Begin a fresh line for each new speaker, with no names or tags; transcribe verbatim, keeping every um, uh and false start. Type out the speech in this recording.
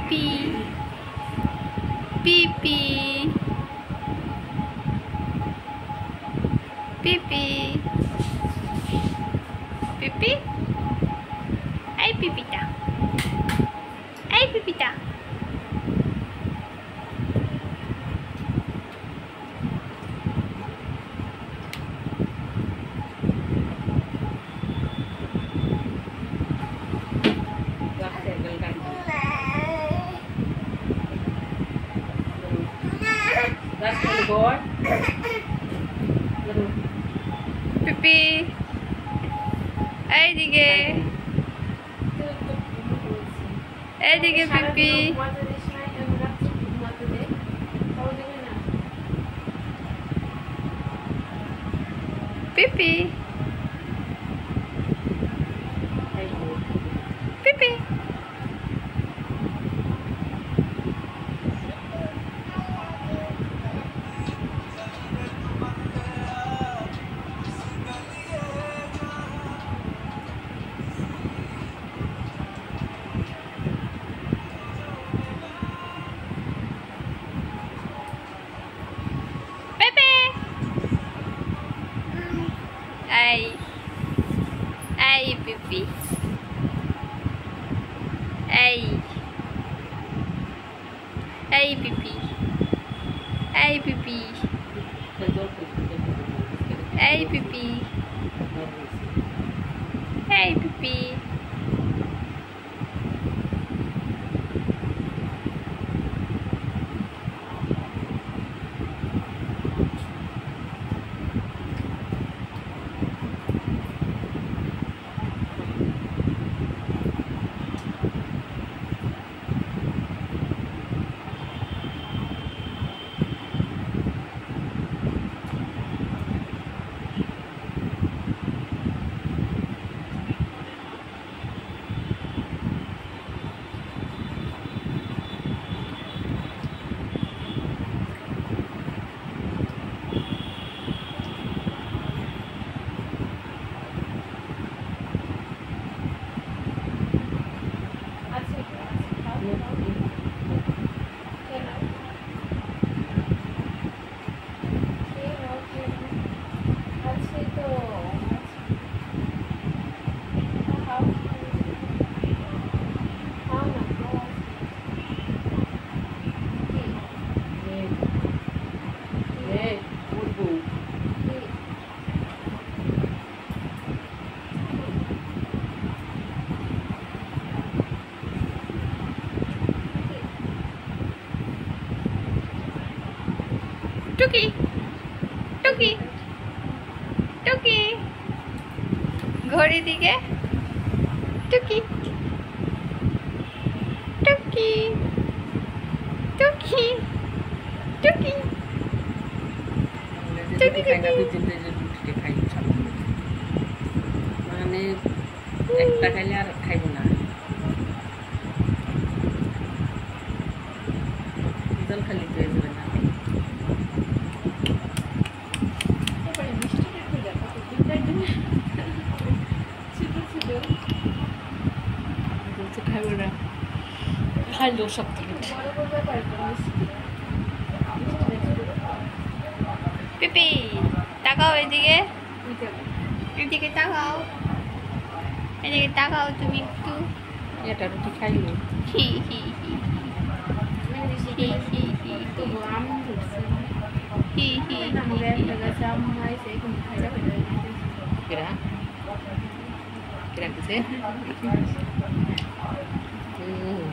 Pipi. Pipi. Pipi. Pipi. Ay, Pipita. Ay, Pipita.
That's the boy.
Pipi. এইদিকে এইদিকে পিপি পিপি পিপি Ay, ay, Pipi. Ay, ay, Pipi. Ay, Pipi. Ay, Pipi. Ay, Pipi. Tuki, Tuki, Tuki. ঘড়ি দিকে Tuki, Tuki, Tuki, Tuki. Tuki,
মানে একটা খাইলে আর খাইব না জল খালি হয়ে যাবে না খাইব না খাইলেও সব
পিপি তাকাও এদিকে এদিকে তাকাও এদিকে তাকাও তুমি একটু
এটা রুটি খাইলো
হি হি হি হি হি হি
তো আমি ধরছি
হি হি
আমরা একটা গাছে আম হয়েছে এখন খাইলা হয়ে যায় কেরা কেরা কিছু হুম